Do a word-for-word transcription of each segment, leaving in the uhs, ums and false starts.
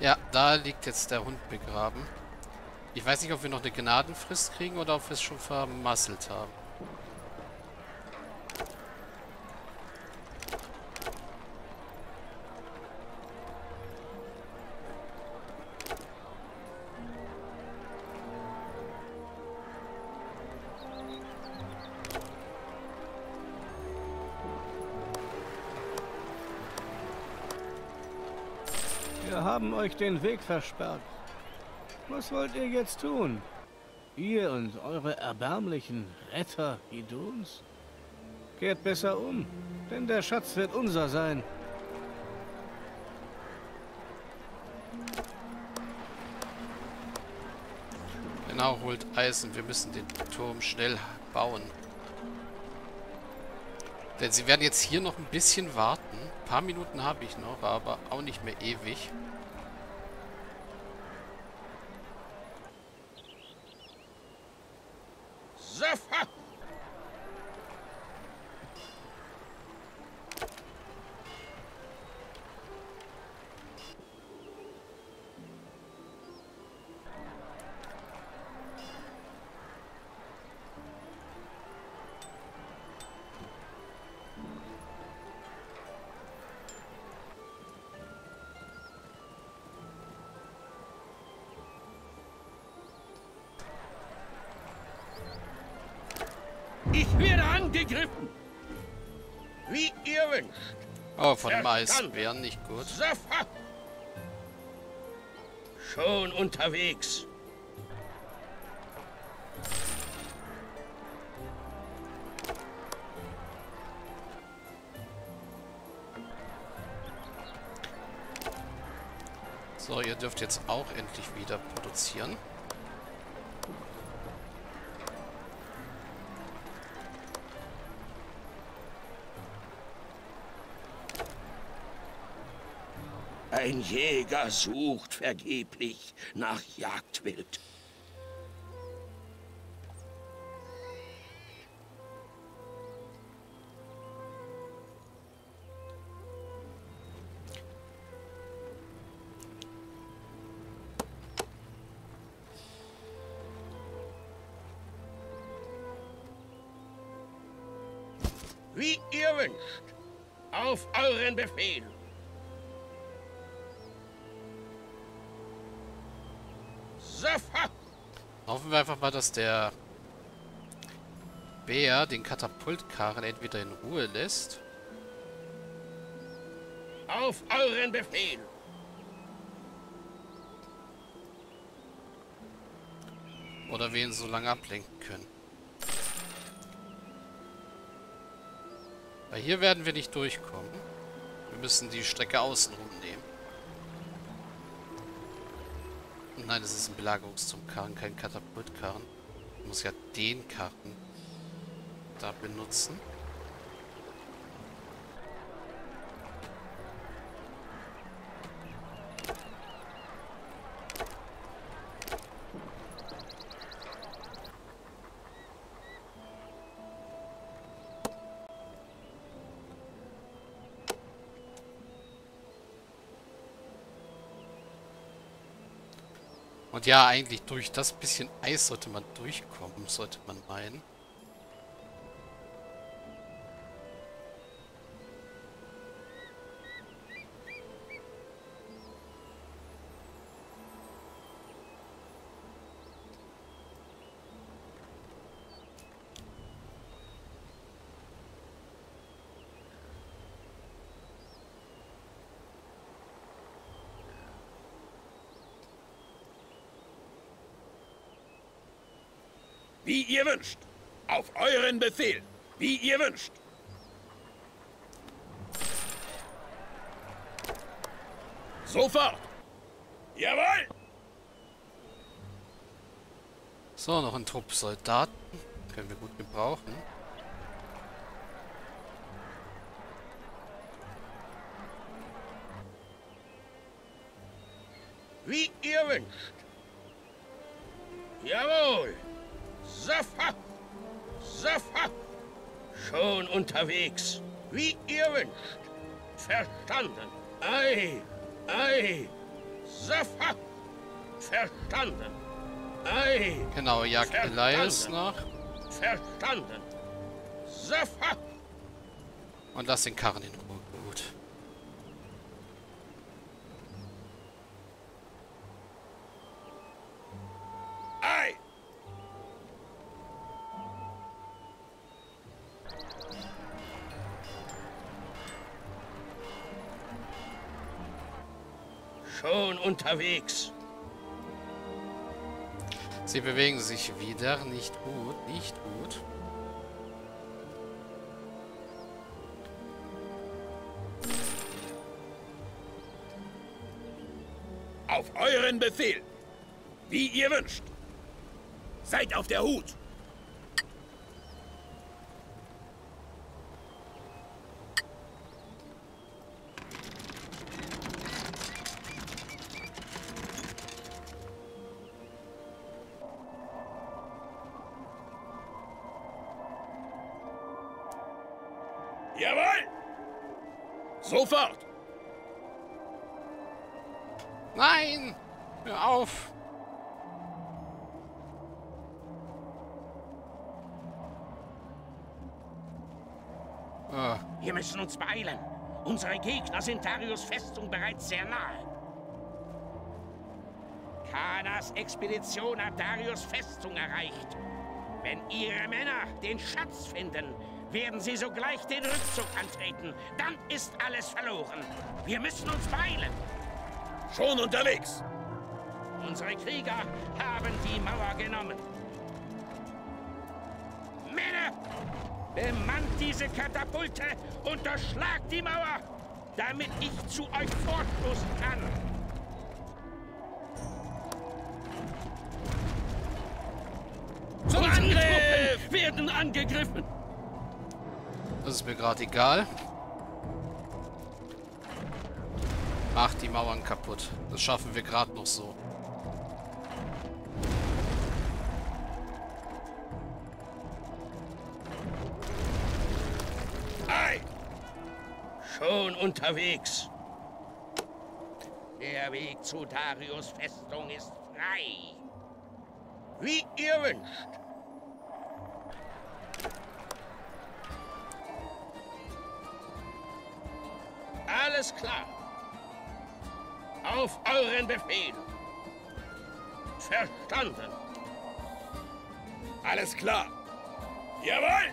Ja, da liegt jetzt der Hund begraben. Ich weiß nicht, ob wir noch eine Gnadenfrist kriegen oder ob wir es schon vermasselt haben. Wir haben euch den Weg versperrt. Was wollt ihr jetzt tun? Ihr und eure erbärmlichen Retter Iduns? Kehrt besser um, denn der Schatz wird unser sein. Genau, holt Eisen. Wir müssen den Turm schnell bauen. Denn sie werden jetzt hier noch ein bisschen warten. Ein paar Minuten habe ich noch, aber auch nicht mehr ewig. Sofort! Ich werde angegriffen! Wie ihr wünscht. Oh, von dem Verstanden. Eisbären, nicht gut. Sofort! Schon unterwegs. So, ihr dürft jetzt auch endlich wieder produzieren. Ein Jäger sucht vergeblich nach Jagdwild. Wie ihr wünscht. Auf euren Befehl. Sofort! Hoffen wir einfach mal, dass der Bär den Katapultkarren entweder in Ruhe lässt. Auf euren Befehl. Oder wir ihn so lange ablenken können. Weil hier werden wir nicht durchkommen. Wir müssen die Strecke außenrum nehmen. Nein, es ist ein Belagerungsturmkarren, kein Katapultkarren. Ich muss ja den Karren da benutzen. Und ja, eigentlich durch das bisschen Eis sollte man durchkommen, sollte man meinen. Wie ihr wünscht. Auf euren Befehl. Wie ihr wünscht. Sofort. Jawohl. So, noch ein Trupp Soldaten. Können wir gut gebrauchen. Wie ihr wünscht. Jawohl. Sofort. Sofort. Schon unterwegs. Wie ihr wünscht. Verstanden. Ei, ei. Sofort! Verstanden! Ei! Genau, jagt Verstanden. Elias nach. Verstanden! Sofort! Und lass den Karren in Ruhe. Gut. Ei! Schon unterwegs. Sie bewegen sich wieder. Nicht gut, nicht gut. Auf euren Befehl. Wie ihr wünscht. Seid auf der Hut. Jawohl! Sofort! Nein! Hör auf! Ah, Wir müssen uns beeilen. Unsere Gegner sind Darius' Festung bereits sehr nahe. Kanas Expedition hat Darius' Festung erreicht. Wenn ihre Männer den Schatz finden, werden sie sogleich den Rückzug antreten. Dann ist alles verloren. Wir müssen uns beeilen. Schon unterwegs. Unsere Krieger haben die Mauer genommen. Männer, bemannt diese Katapulte und durchschlagt die Mauer, damit ich zu euch vorstoßen kann. Zum Unsere Angriff! Truppen werden angegriffen. das ist mir gerade egal. Macht die Mauern kaputt. Das schaffen wir gerade noch so. Ei! Schon unterwegs. Der Weg zu Darius' Festung ist frei. Wie ihr wünscht. Alles klar. Auf euren Befehl. Verstanden. Alles klar. Jawohl.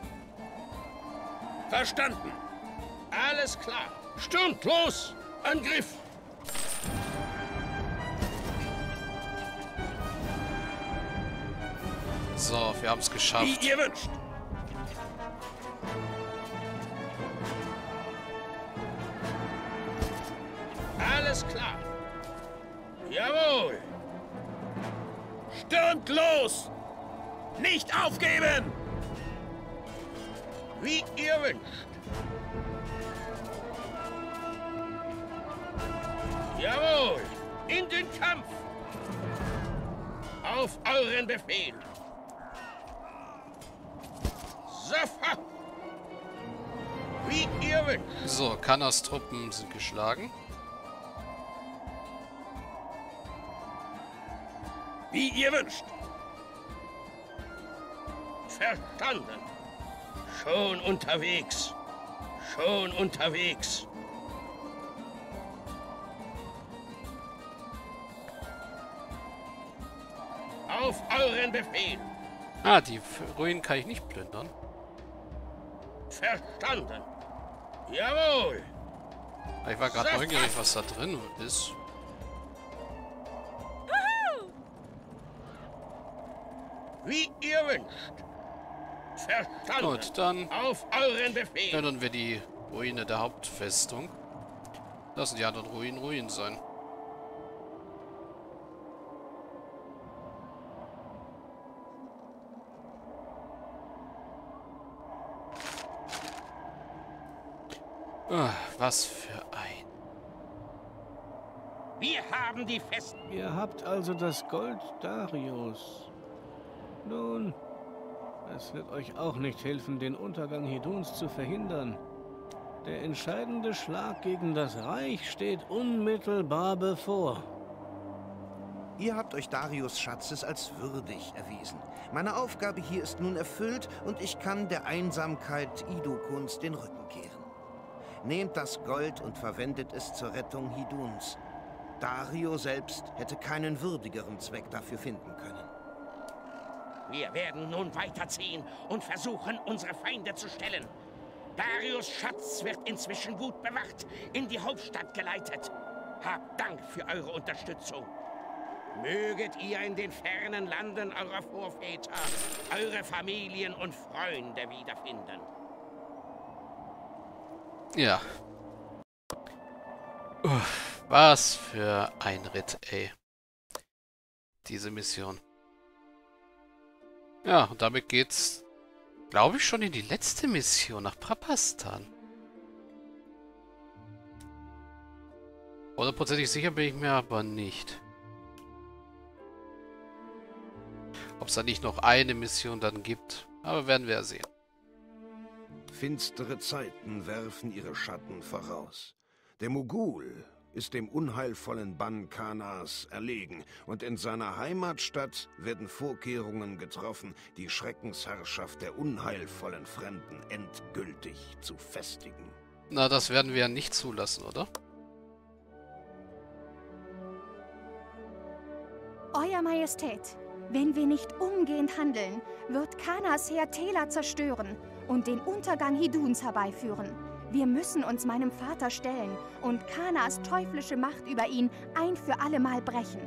Verstanden. Alles klar. Stürmt los. Angriff. So, wir haben es geschafft. Wie ihr wünscht. Alles klar. Jawohl. Stürmt los. Nicht aufgeben. Wie ihr wünscht. Jawohl. In den Kampf. Auf euren Befehl. Sofort. Wie ihr wünscht. So, Kanas Truppen sind geschlagen. Wie ihr wünscht. Verstanden. Schon unterwegs. Schon unterwegs. Auf euren Befehl. Ah, die Ruinen kann ich nicht plündern. Verstanden. Jawohl. Ich war gerade neugierig, was da drin ist. Wie ihr wünscht. Verstanden. Gut, dann Auf euren Befehl. plündern wir die Ruine der Hauptfestung. Lassen die anderen Ruinen Ruinen sein. Ah, was für ein... Wir haben die Festung. Ihr habt also das Gold Darius. Nun, es wird euch auch nicht helfen, den Untergang Heduns zu verhindern. Der entscheidende Schlag gegen das Reich steht unmittelbar bevor. Ihr habt euch Darius' Schatzes als würdig erwiesen. Meine Aufgabe hier ist nun erfüllt und ich kann der Einsamkeit Idukuns den Rücken kehren. Nehmt das Gold und verwendet es zur Rettung Hiduns. Dario selbst hätte keinen würdigeren Zweck dafür finden können. Wir werden nun weiterziehen und versuchen, unsere Feinde zu stellen. Darius' Schatz wird inzwischen gut bewacht in die Hauptstadt geleitet. Habt Dank für eure Unterstützung. Möget ihr in den fernen Landen eurer Vorväter eure Familien und Freunde wiederfinden. Ja. Uff, was für ein Ritt, ey. Diese Mission. Ja, und damit geht's, glaube ich, schon in die letzte Mission nach Prapastan. Hundertprozentig sicher bin ich mir aber nicht. Ob es da nicht noch eine Mission dann gibt. Aber werden wir ja sehen. Finstere Zeiten werfen ihre Schatten voraus. Der Mogul ist dem unheilvollen Bann Kanas erlegen und in seiner Heimatstadt werden Vorkehrungen getroffen, die Schreckensherrschaft der unheilvollen Fremden endgültig zu festigen. Na, das werden wir ja nicht zulassen, oder? Euer Majestät, wenn wir nicht umgehend handeln, wird Kanas Heer Tela zerstören und den Untergang Hiduns herbeiführen. Wir müssen uns meinem Vater stellen und Kanas teuflische Macht über ihn ein für allemal brechen.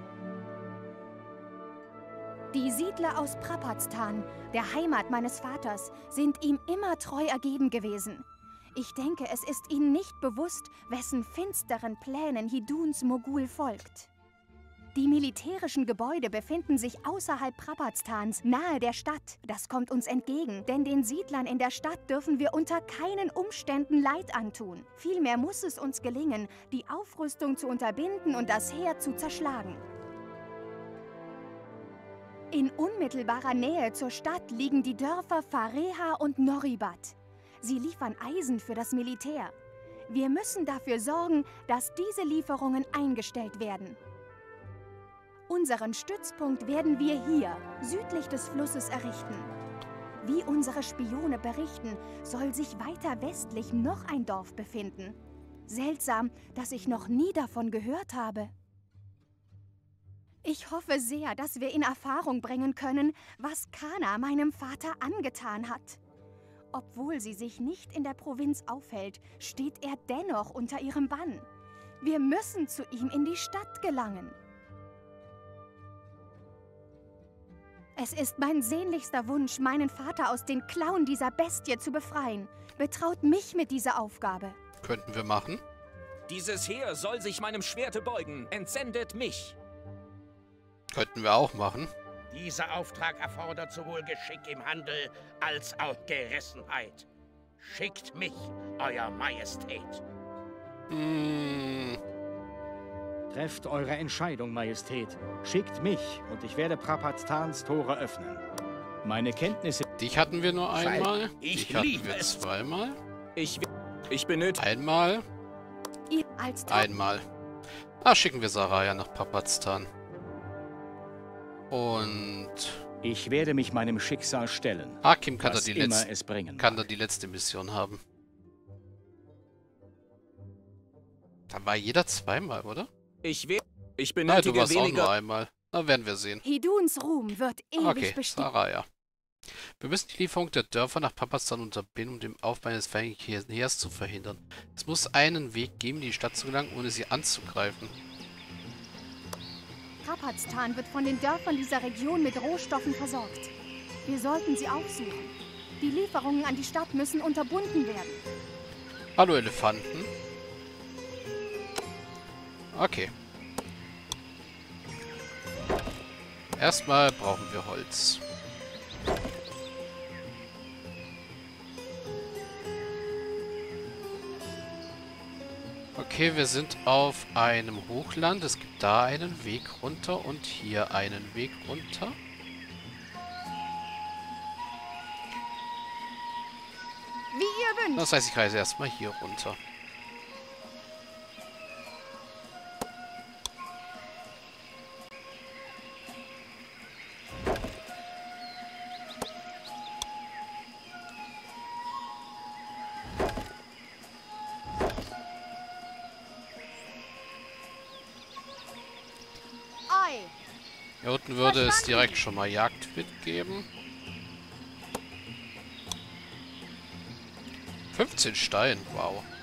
Die Siedler aus Prapastan, der Heimat meines Vaters, sind ihm immer treu ergeben gewesen. Ich denke, es ist ihnen nicht bewusst, wessen finsteren Plänen Hiduns Mogul folgt. Die militärischen Gebäude befinden sich außerhalb Prapastans, nahe der Stadt. Das kommt uns entgegen, denn den Siedlern in der Stadt dürfen wir unter keinen Umständen Leid antun. Vielmehr muss es uns gelingen, die Aufrüstung zu unterbinden und das Heer zu zerschlagen. In unmittelbarer Nähe zur Stadt liegen die Dörfer Fareha und Noribat. Sie liefern Eisen für das Militär. Wir müssen dafür sorgen, dass diese Lieferungen eingestellt werden. Unseren Stützpunkt werden wir hier, südlich des Flusses, errichten. Wie unsere Spione berichten, soll sich weiter westlich noch ein Dorf befinden. Seltsam, dass ich noch nie davon gehört habe. Ich hoffe sehr, dass wir in Erfahrung bringen können, was Kana meinem Vater angetan hat. Obwohl sie sich nicht in der Provinz aufhält, steht er dennoch unter ihrem Bann. Wir müssen zu ihm in die Stadt gelangen. Es ist mein sehnlichster Wunsch, meinen Vater aus den Klauen dieser Bestie zu befreien. Betraut mich mit dieser Aufgabe. Könnten wir machen. Dieses Heer soll sich meinem Schwerte beugen. Entsendet mich. Könnten wir auch machen. Dieser Auftrag erfordert sowohl Geschick im Handel als auch Gerissenheit. Schickt mich, Euer Majestät. Hm. Trefft eure Entscheidung, Majestät. Schickt mich und ich werde Prapastans Tore öffnen. Meine Kenntnisse... Dich hatten wir nur einmal. Ich Dich hatten liebe wir es. zweimal. Ich, ich benötige... Einmal. Ihr als Top Einmal. Ah, schicken wir Saraya nach Prapastan. Und... Ich werde mich meinem Schicksal stellen. Hakim kann da was die immer letzte, es bringen kann da mag. die letzte Mission haben. Da war jeder zweimal, oder? Ich, we ich Nein, benötige du warst auch weniger... nur einmal. Na, werden wir sehen. Hiduns Ruhm wird ewig Okay, bestehen. Saraya. Wir müssen die Lieferung der Dörfer nach Prapastan unterbinden, um den Aufbau eines feindlichen Heers zu verhindern. Es muss einen Weg geben, in die Stadt zu gelangen, ohne sie anzugreifen. Prapastan wird von den Dörfern dieser Region mit Rohstoffen versorgt. Wir sollten sie aufsuchen. Die Lieferungen an die Stadt müssen unterbunden werden. Hallo Elefanten. Okay. Erstmal brauchen wir Holz. Okay, wir sind auf einem Hochland. Es gibt da einen Weg runter und hier einen Weg runter. Wie ihr Verstanden. Das heißt, ich reise erstmal hier runter. Ei. Hier unten würde es direkt schon mal Jagdwild geben. fünfzehn Stein, wow.